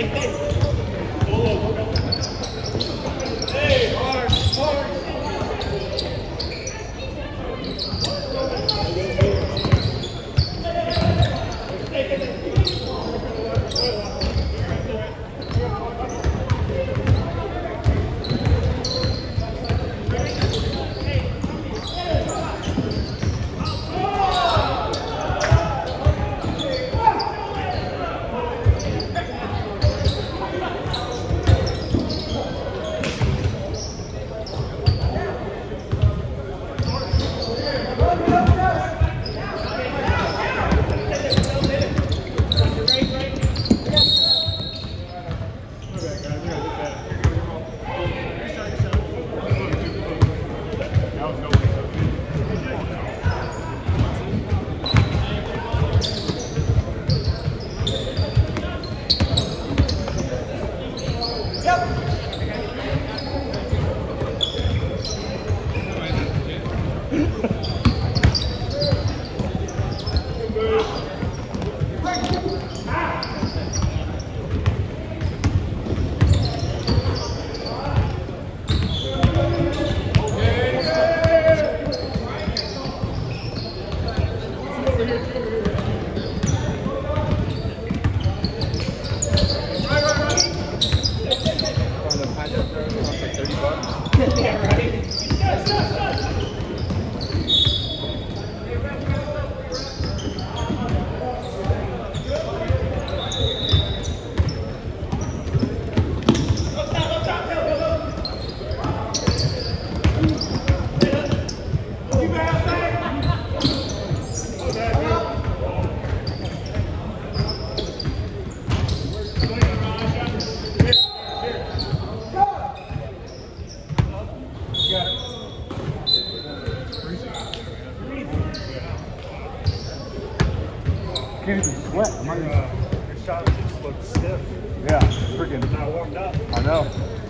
Can't even sweat. Your shot just looked stiff. Yeah, freaking. Not warmed up. I know.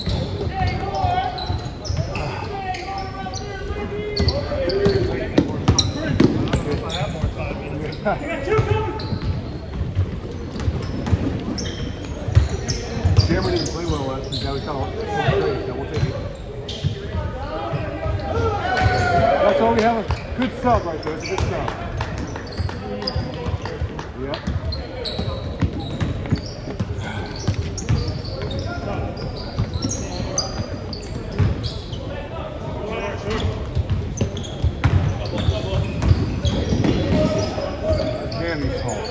I have more 5 minutes. You got 2 coming. Cameron didn't play well last week. Now he's kind of straight, so we'll take it. That's all we have. A good sub right there. It's a good sub. Yep. Cammy's home.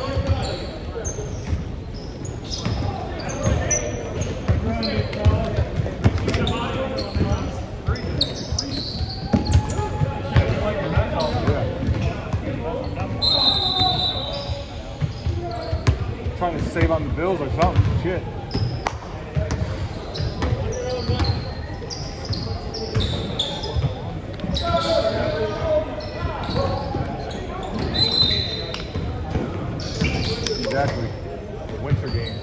Trying to save on the bills or something. Shit. Exactly. Winter game.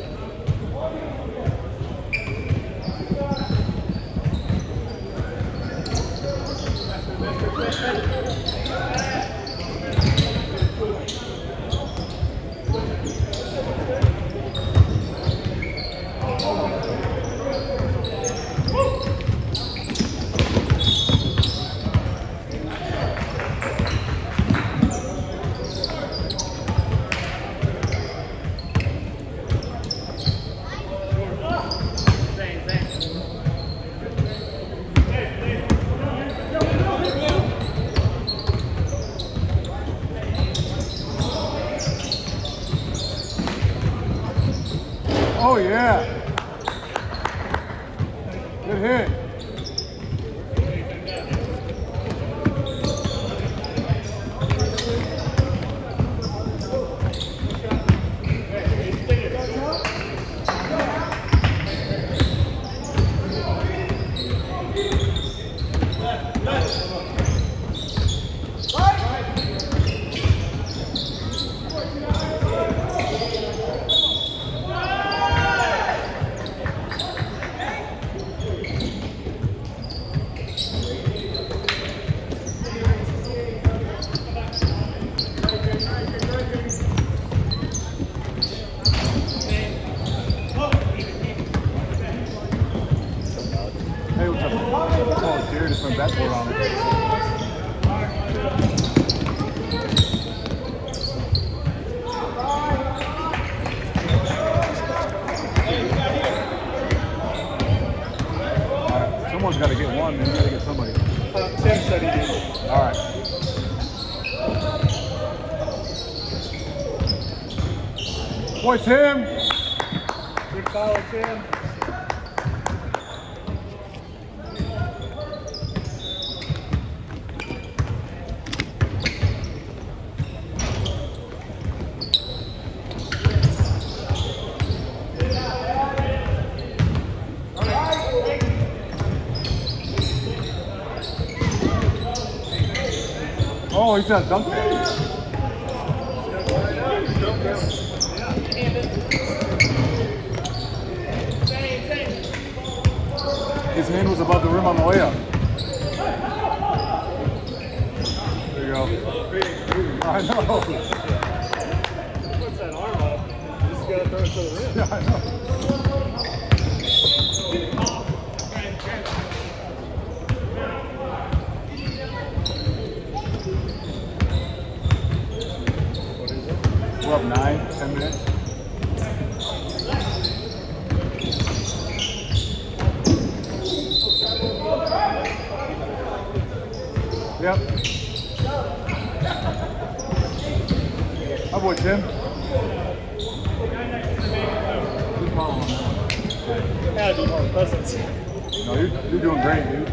Oh yeah. Good hit. Jared just went backward on it. Alright, someone's got to get one, and you got to get somebody. Tim said he did. Alright. Boy, Tim! Good foul, Tim. Oh, he's got dunked it. His hand was above the rim on the layup. There you go. I know. Puts that arm up. You just gotta throw it to the rim. Yeah, I know. We're up 9, 10 minutes. Yep. How about Tim? Good call on that one. Gotta be more presence. No, you're doing great, dude.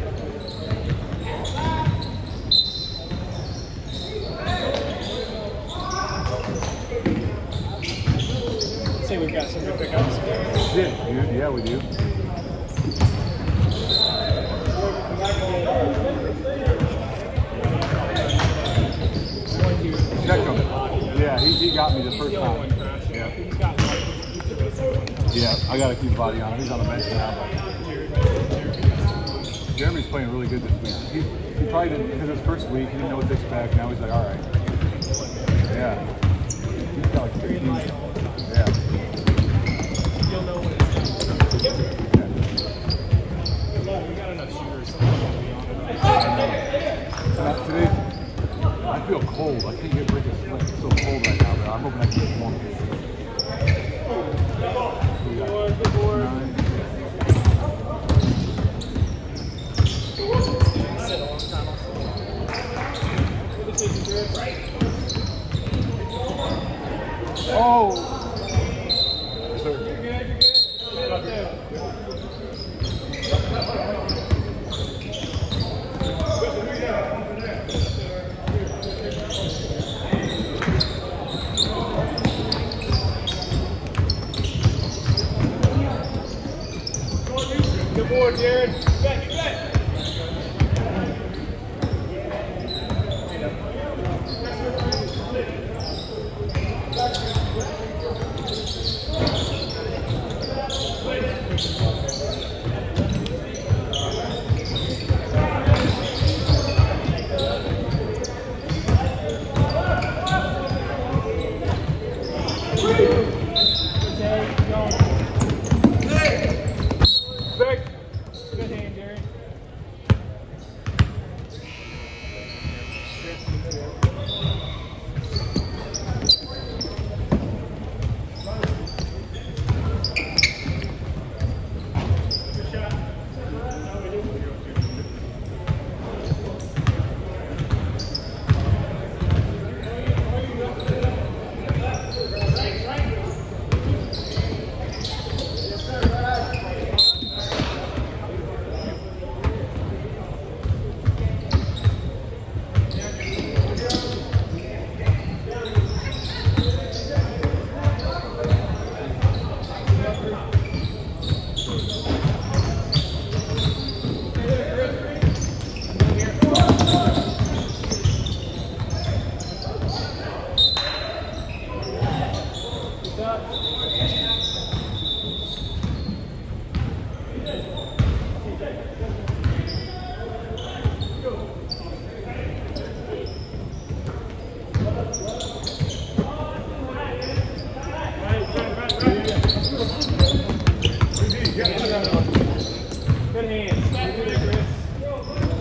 See, we've got some good pickups. Shit, dude. Yeah, we do. Check him. Yeah, he got me the first time. Yeah. Yeah, I got to keep body on him. He's on the bench now. But Jeremy's playing really good this week. He probably didn't, because his first week, he didn't know what to expect. Now he's like, all right. Yeah. He's got like 15. Yeah. You'll know when it's done. We got enough shooters. Today, I feel cold. I can't get rid of sweat. It's so cold right now, but I'm hoping I can get warm. Good board. 9. Sit a long time. Oh! Yes, sir. You're good. Get up there. Good board, Jared. You bet. Good hand, Jared. Good hands.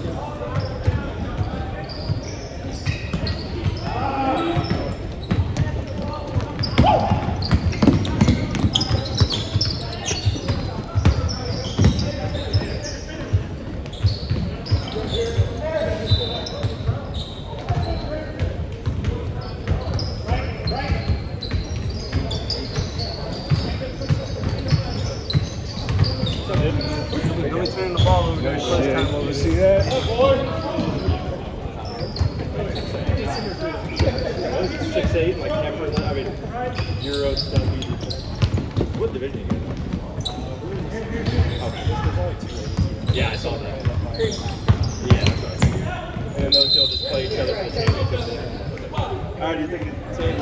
Let me turn the ball over there. You see that? 6'8", like never. I mean, Euro stuff. What division are you in? Okay. Yeah, I saw that. Yeah. And then those two will just play each other for the championship. Alright, you think it's same?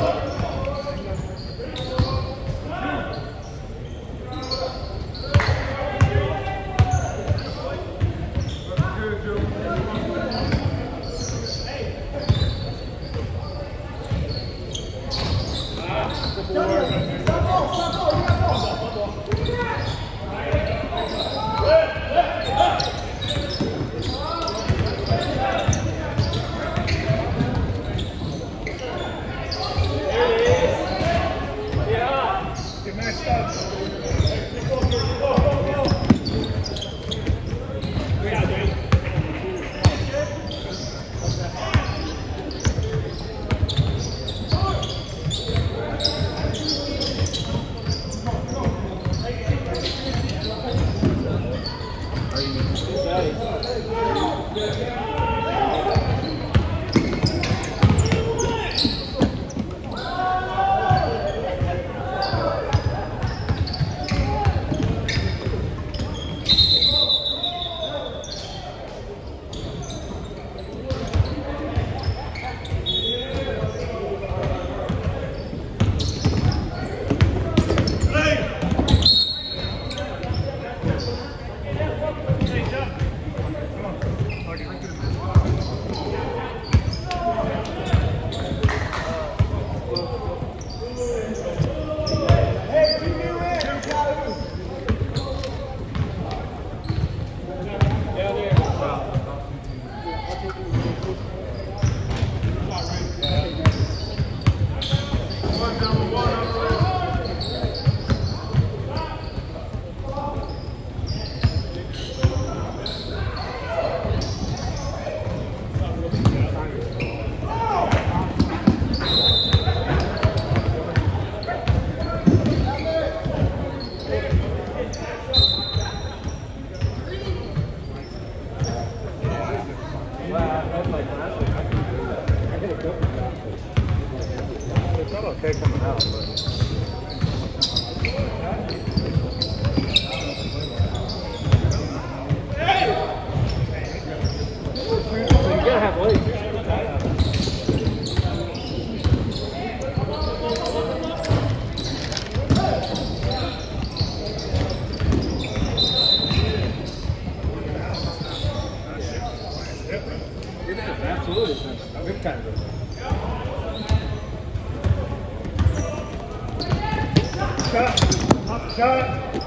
Okay coming out, but You gotta have legs. Absolutely. Good kind of. Shot. Shot.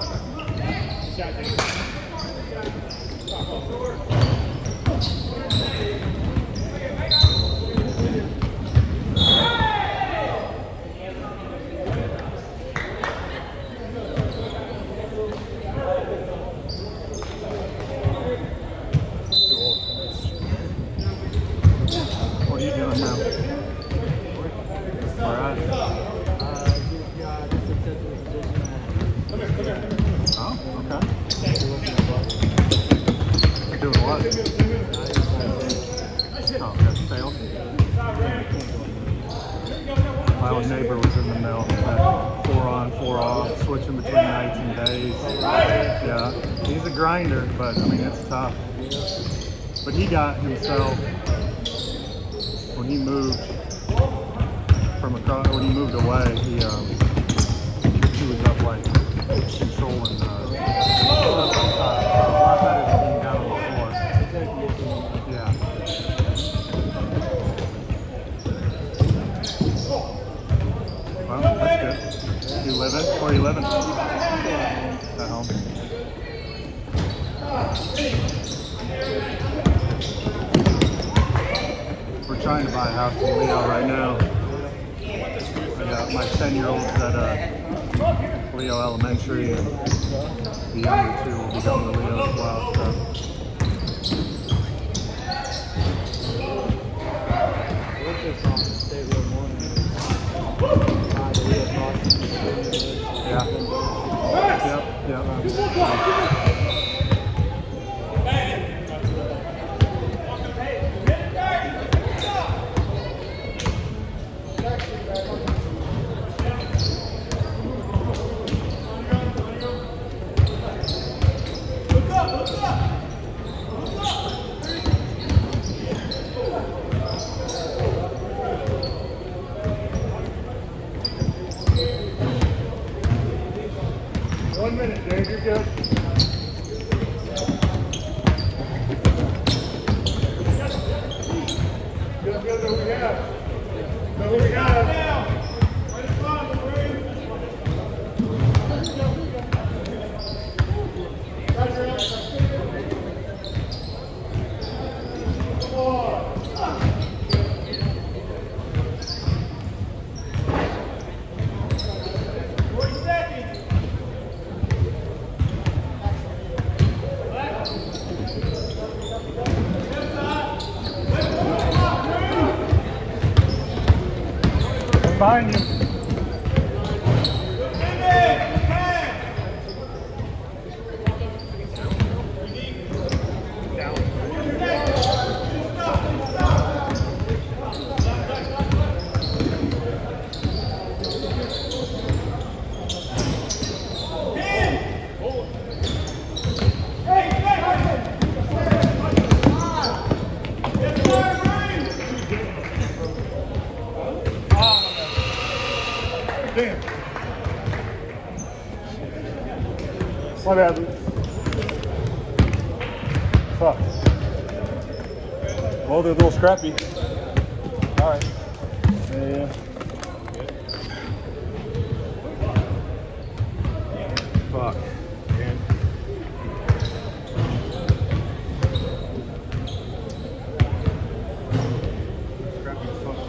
what are you doing now? Where at? Oh, okay. Doing what? Oh, okay. Sales? My old neighbor was in the mill. 4 on, 4 off, switching between nights and days. Yeah, he's a grinder, but I mean, it's tough. But he got himself, when he moved from across, when he moved away, he was up like controlling a lot better than being down on the floor. Yeah. Well, that's good. You living? Where are you living? At home. We're trying to buy a house in Leo right now. I got my 10-year-olds at Leo Elementary, and the younger 2 will be going to Leo as well. So. Yeah. Yep. good. Good, good, who we have? Who we have? Behind you. Damn. What happened? Fuck. Well, they're a little scrappy. All right. Yeah. Fuck. Man. Scrappy as fuck.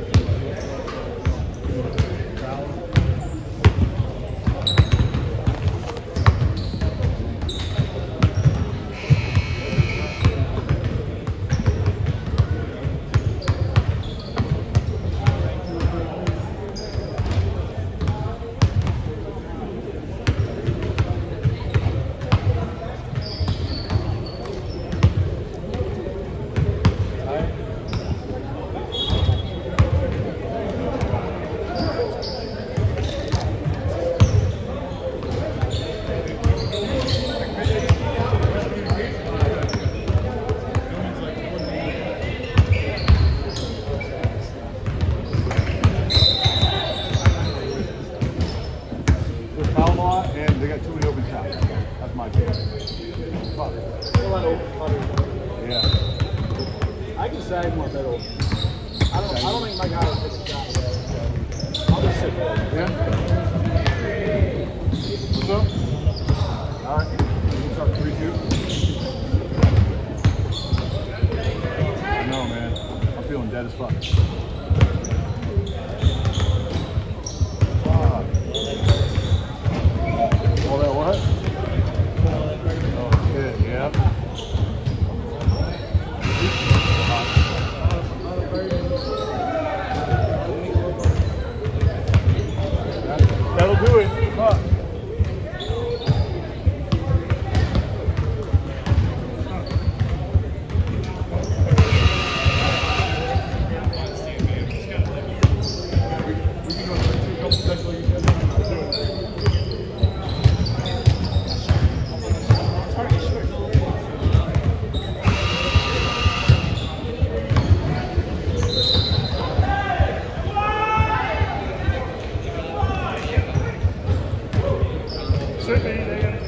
And they got too many open shots. That's my opinion. Fuck. Yeah. I can sag more middle. I don't think my guy will miss a shot. I'll just sit there. Yeah. What's up? All right. What's up, 3-2? I know, man. I'm feeling dead as fuck. All that what? Oh shit, yeah. That'll do it. Fuck. Should be.